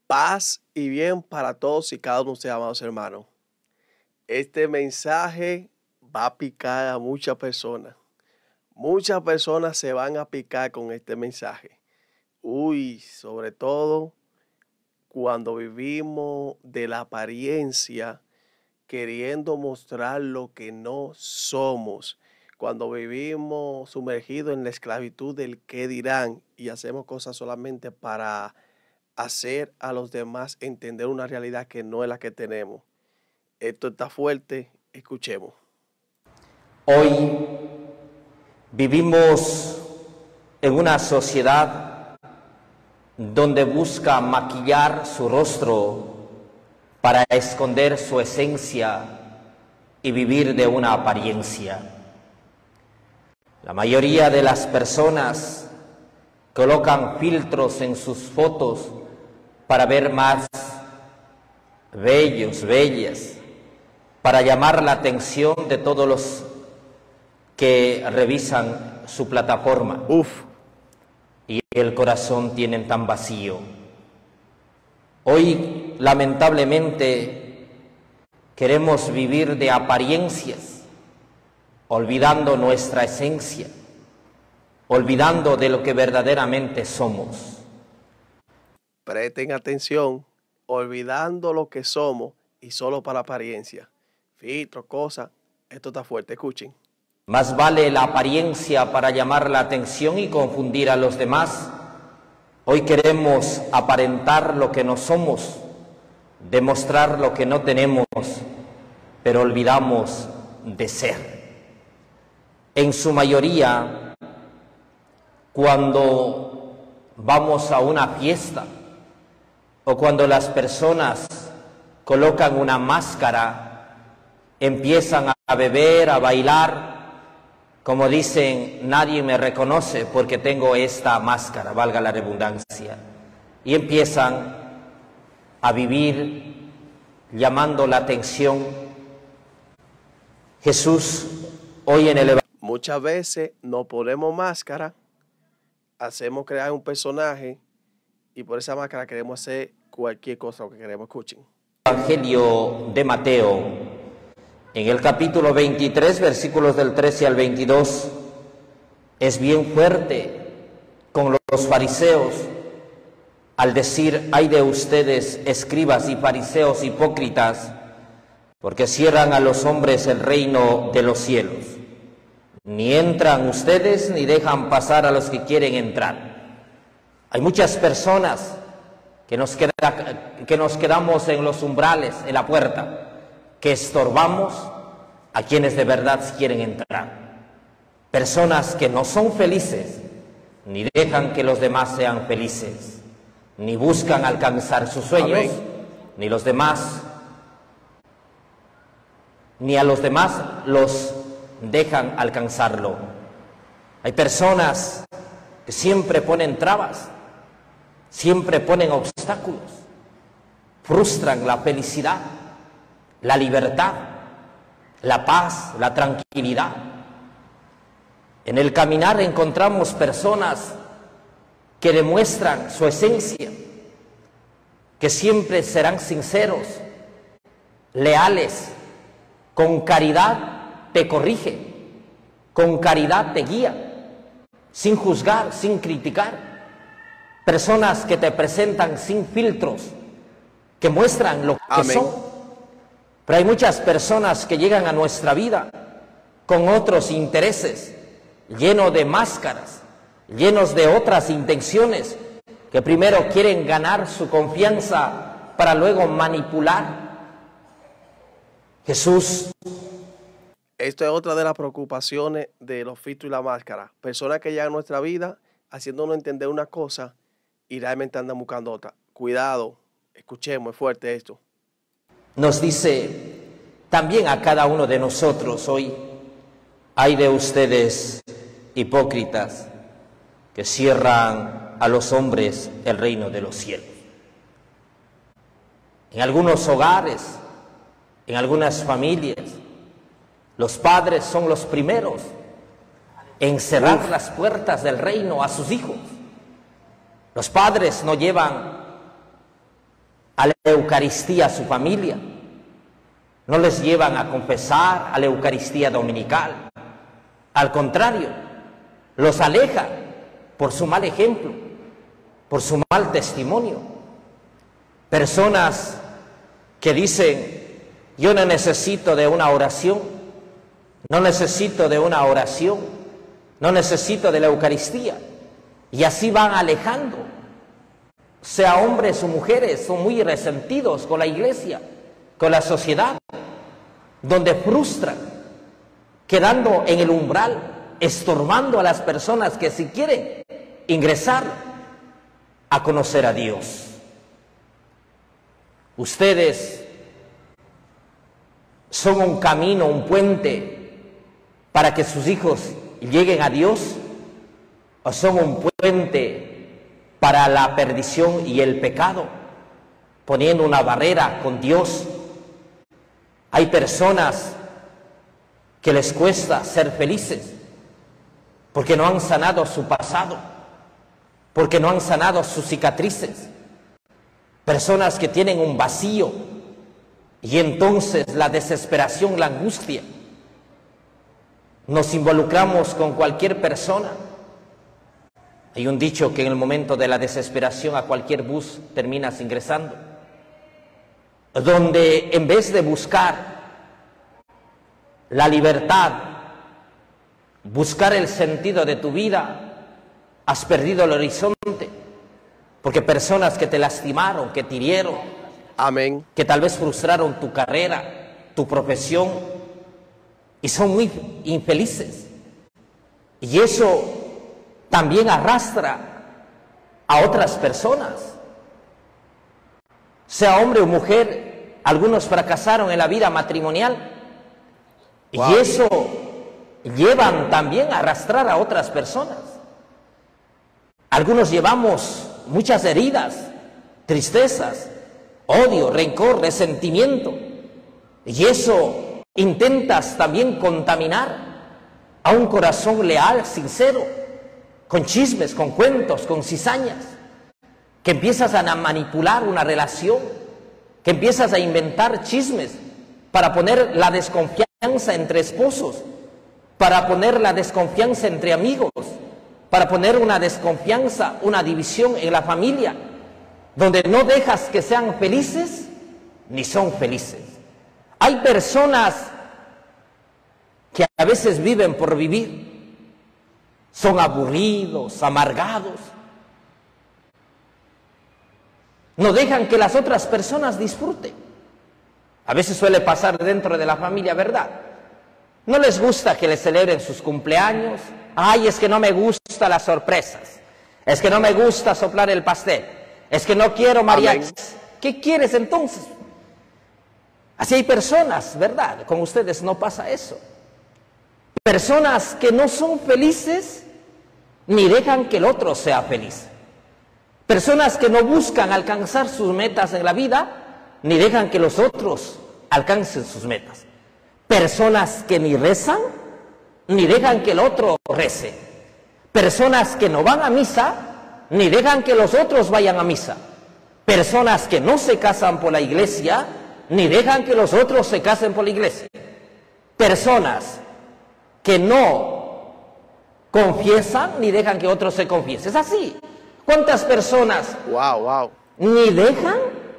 Paz y bien para todos y cada uno de ustedes, amados hermanos. Este mensaje va a picar a muchas personas. Muchas personas se van a picar con este mensaje. Sobre todo cuando vivimos de la apariencia, queriendo mostrar lo que no somos. Cuando vivimos sumergidos en la esclavitud del qué dirán y hacemos cosas solamente para hacer a los demás entender una realidad que no es la que tenemos. Esto está fuerte, escuchemos. Hoy vivimos en una sociedad donde busca maquillar su rostro para esconder su esencia y vivir de una apariencia. La mayoría de las personas colocan filtros en sus fotos para ver más bellos, bellas, para llamar la atención de todos los que revisan su plataforma. Y el corazón tienen tan vacío. Hoy, lamentablemente, queremos vivir de apariencias, olvidando nuestra esencia, olvidando de lo que verdaderamente somos. Presten atención, olvidando lo que somos y solo para apariencia. Filtros, cosas, esto está fuerte, escuchen. Más vale la apariencia para llamar la atención y confundir a los demás. Hoy queremos aparentar lo que no somos, demostrar lo que no tenemos, pero olvidamos de ser. En su mayoría, cuando vamos a una fiesta o cuando las personas colocan una máscara, empiezan a beber, a bailar, como dicen, nadie me reconoce porque tengo esta máscara, valga la redundancia, y empiezan a vivir llamando la atención. Jesús, hoy en el Evangelio, muchas veces nos ponemos máscara, hacemos crear un personaje y por esa máscara queremos hacer cualquier cosa que queremos. Escuchen. Evangelio de Mateo, en el capítulo 23, versículos del 13 al 22, es bien fuerte con los fariseos al decir: ay de ustedes, escribas y fariseos hipócritas, porque cierran a los hombres el reino de los cielos. Ni entran ustedes ni dejan pasar a los que quieren entrar. Hay muchas personas que nos quedamos en los umbrales, en la puerta, que estorbamos a quienes de verdad quieren entrar. Personas que no son felices, ni dejan que los demás sean felices, ni buscan alcanzar sus sueños. Amén. Ni a los demás los dejan alcanzarlo. Hay personas que siempre ponen trabas, siempre ponen obstáculos, frustran la felicidad, la libertad, la paz, la tranquilidad. En el caminar encontramos personas que demuestran su esencia, que siempre serán sinceros, leales, con caridad te corrige, con caridad te guía, sin juzgar, sin criticar. Personas que te presentan sin filtros, que muestran lo que son. Pero hay muchas personas que llegan a nuestra vida con otros intereses, llenos de máscaras, llenos de otras intenciones, que primero quieren ganar su confianza para luego manipular. Jesús. Esto es otra de las preocupaciones de los filtros y la máscara. Personas que llegan a nuestra vida haciéndonos entender una cosa y realmente andan buscando otra. Cuidado, escuchemos, es fuerte esto. Nos dice también a cada uno de nosotros hoy: ay de ustedes, hipócritas, que cierran a los hombres el reino de los cielos. En algunos hogares, en algunas familias, los padres son los primeros en cerrar las puertas del reino a sus hijos. Los padres no llevan a la Eucaristía a su familia, no les llevan a confesar a la Eucaristía dominical. Al contrario, los aleja por su mal ejemplo, por su mal testimonio. Personas que dicen, yo no necesito de una oración, no necesito de una oración, no necesito de la Eucaristía. Y así van alejando. Sea hombres o mujeres, son muy resentidos con la iglesia, con la sociedad, donde frustran, quedando en el umbral, estorbando a las personas que si quieren ingresar a conocer a Dios. Ustedes son un camino, un puente para que sus hijos lleguen a Dios, o son un puente para la perdición y el pecado, poniendo una barrera con Dios. Hay personas que les cuesta ser felices porque no han sanado su pasado, porque no han sanado sus cicatrices. Personas que tienen un vacío y entonces la desesperación, la angustia. Nos involucramos con cualquier persona. Hay un dicho que en el momento de la desesperación a cualquier bus terminas ingresando, donde en vez de buscar la libertad, buscar el sentido de tu vida, has perdido el horizonte, porque personas que te lastimaron, que te hirieron, Amén, que tal vez frustraron tu carrera, tu profesión, y son muy infelices. Y eso también arrastra a otras personas. Sea hombre o mujer, algunos fracasaron en la vida matrimonial. Wow. Y eso llevan también a arrastrar a otras personas. Algunos llevamos muchas heridas, tristezas, odio, rencor, resentimiento. Y eso intentas también contaminar a un corazón leal, sincero, con chismes, con cuentos, con cizañas, que empiezas a manipular una relación, que empiezas a inventar chismes para poner la desconfianza entre esposos, para poner la desconfianza entre amigos, para poner una desconfianza, una división en la familia, donde no dejas que sean felices, ni son felices. Hay personas que a veces viven por vivir, son aburridos, amargados, no dejan que las otras personas disfruten. A veces suele pasar dentro de la familia, ¿verdad? No les gusta que les celebren sus cumpleaños. Ay, es que no me gustan las sorpresas, es que no me gusta soplar el pastel, es que no quiero mariachis. ¿Qué quieres entonces? Así hay personas, ¿verdad? Con ustedes no pasa eso. Personas que no son felices ni dejan que el otro sea feliz. Personas que no buscan alcanzar sus metas en la vida, ni dejan que los otros alcancen sus metas. Personas que ni rezan, ni dejan que el otro rece. Personas que no van a misa, ni dejan que los otros vayan a misa. Personas que no se casan por la iglesia, ni dejan que los otros se casen por la iglesia. Personas que no confiesan, ni dejan que otros se confiesen. Es así. ¿Cuántas personas ni dejan,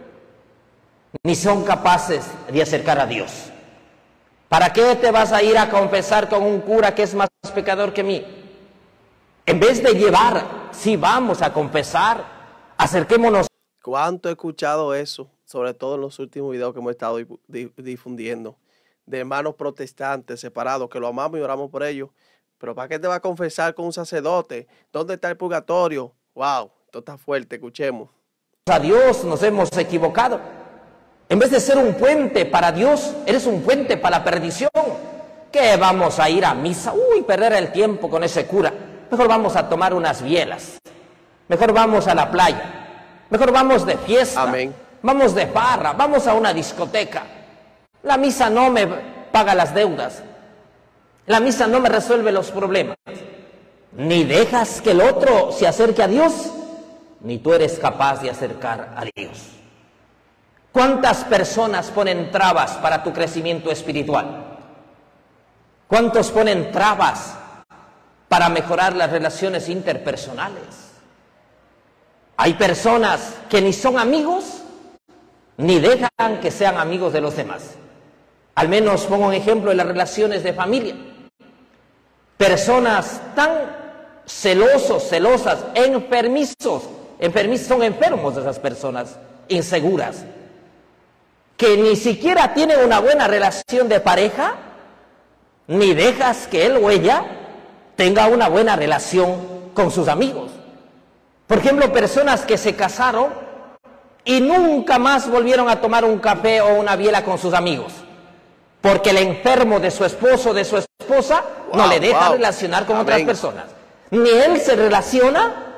ni son capaces de acercar a Dios? ¿Para qué te vas a ir a confesar con un cura que es más pecador que mí? En vez de llevar, si vamos a confesar, acerquémonos. ¿Cuánto he escuchado eso? Sobre todo en los últimos videos que hemos estado difundiendo, de hermanos protestantes separados, que lo amamos y oramos por ellos. Pero ¿para qué te vas a confesar con un sacerdote? ¿Dónde está el purgatorio? Wow, esto está fuerte, escuchemos. A Dios nos hemos equivocado. En vez de ser un puente para Dios, eres un puente para la perdición. ¿Qué vamos a ir a misa? Uy, perder el tiempo con ese cura. Mejor vamos a tomar unas bielas. Mejor vamos a la playa. Mejor vamos de fiesta. Amén. Vamos de farra. Vamos a una discoteca. La misa no me paga las deudas. La misa no me resuelve los problemas. Ni dejas que el otro se acerque a Dios, ni tú eres capaz de acercar a Dios. ¿Cuántas personas ponen trabas para tu crecimiento espiritual? ¿Cuántos ponen trabas para mejorar las relaciones interpersonales? Hay personas que ni son amigos, ni dejan que sean amigos de los demás. Al menos pongo un ejemplo en las relaciones de familia. Personas tan celosos, celosas, enfermizos, son enfermos de esas personas, inseguras, que ni siquiera tienen una buena relación de pareja, ni dejas que él o ella tenga una buena relación con sus amigos. Por ejemplo, personas que se casaron y nunca más volvieron a tomar un café o una biela con sus amigos, porque el enfermo de su esposo o de su esposa no le deja relacionar con otras personas. Ni él se relaciona,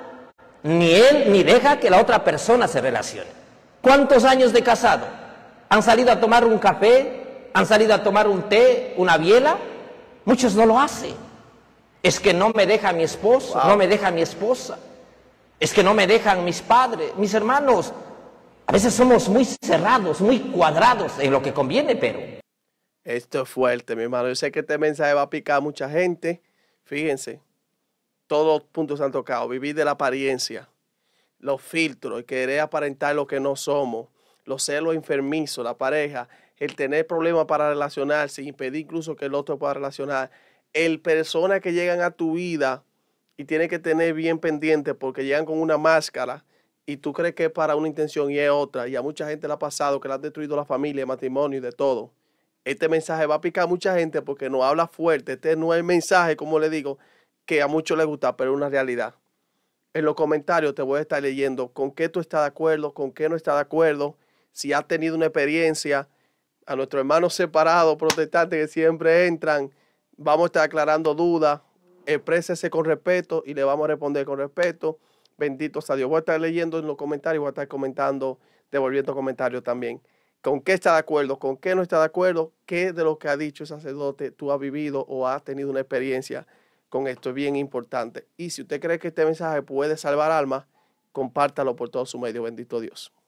ni deja que la otra persona se relacione. ¿Cuántos años de casado? ¿Han salido a tomar un café? ¿Han salido a tomar un té, una biela? Muchos no lo hacen. Es que no me deja mi esposo, no me deja mi esposa. Es que no me dejan mis padres, mis hermanos. A veces somos muy cerrados, muy cuadrados en lo que conviene, pero... Esto es fuerte, mi hermano. Yo sé que este mensaje va a picar a mucha gente. Fíjense, todos los puntos se han tocado. Vivir de la apariencia, los filtros, el querer aparentar lo que no somos, los celos enfermizos, la pareja, el tener problemas para relacionarse, impedir incluso que el otro pueda relacionar. El personas que llegan a tu vida y tienes que tener bien pendiente porque llegan con una máscara y tú crees que es para una intención y es otra. Y a mucha gente le ha pasado que le han destruido la familia, el matrimonio y de todo. Este mensaje va a picar a mucha gente porque nos habla fuerte. Este no es el mensaje, como le digo, que a muchos les gusta, pero es una realidad. En los comentarios te voy a estar leyendo con qué tú estás de acuerdo, con qué no estás de acuerdo, si has tenido una experiencia. A nuestros hermanos separados, protestantes que siempre entran, vamos a estar aclarando dudas. Exprésese con respeto y le vamos a responder con respeto. Bendito sea Dios. Voy a estar leyendo en los comentarios, voy a estar comentando, devolviendo comentarios también. ¿Con qué está de acuerdo? ¿Con qué no está de acuerdo? ¿Qué de lo que ha dicho el sacerdote tú has vivido o has tenido una experiencia con esto? Es bien importante. Y si usted cree que este mensaje puede salvar almas, compártalo por todo su medio. Bendito Dios.